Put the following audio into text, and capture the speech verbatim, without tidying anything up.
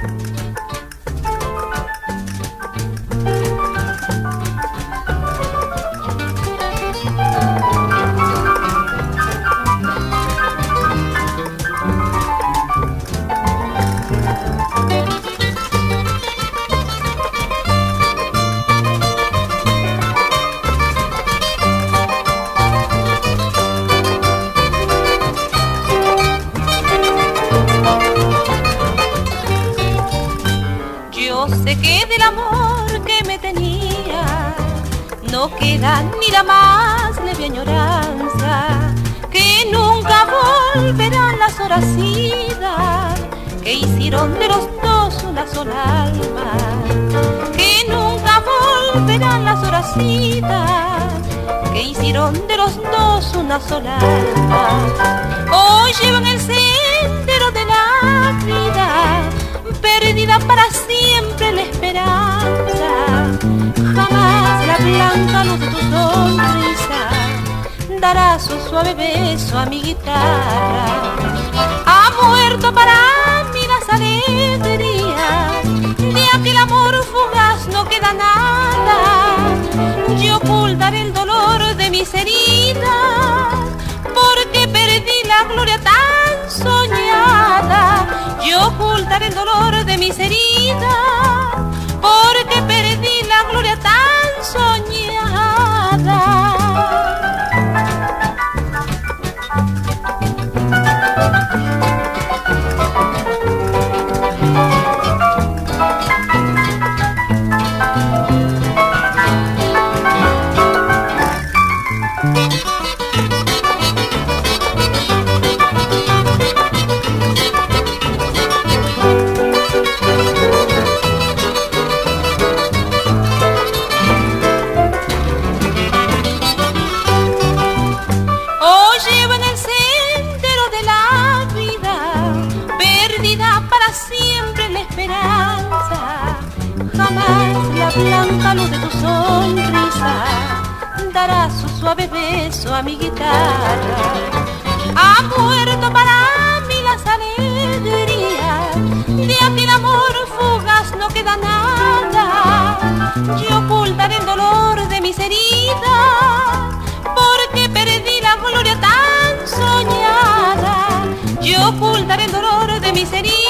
Yo sé que del amor que me tenía no queda ni la más leve añoranza, que nunca volverán las horas idas que hicieron de los dos una sola alma, que nunca volverán las horas idas que hicieron de los dos una sola alma. Hoy llevan el sendero de la vida, perdida para siempre la esperanza. Jamás la blanca luz de tu sonrisa dará su suave beso a mi guitarra. Ha muerto para mí las alegrías de aquel amor fugaz, no queda nada. Yo ocultaré el dolor de mis heridas porque perdí la gloria tan soñada. Yo ocultaré el dolor de mis heridas porque perdí la gloria tan soñada. Siempre la esperanza, jamás la blanca luz de tu sonrisa dará su suave beso a mi guitarra. Ha muerto para mí las alegrías de aquel amor fugaz, no queda nada. Yo ocultaré el dolor de mis heridas porque perdí la gloria tan soñada. Yo ocultaré el dolor de mis heridas